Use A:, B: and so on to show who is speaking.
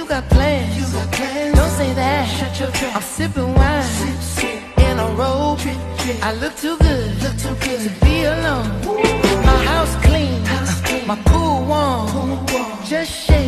A: got plans. Don't say that. I'm sipping wine in a robe. I look too good to be alone. My house clean, my pool warm. Just shake